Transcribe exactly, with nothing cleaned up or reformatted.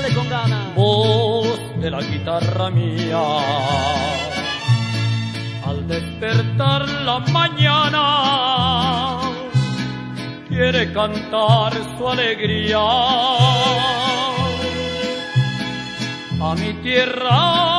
Dale con ganas. Voz de la guitarra mía, al despertar la mañana, quiere cantar su alegría a mi tierra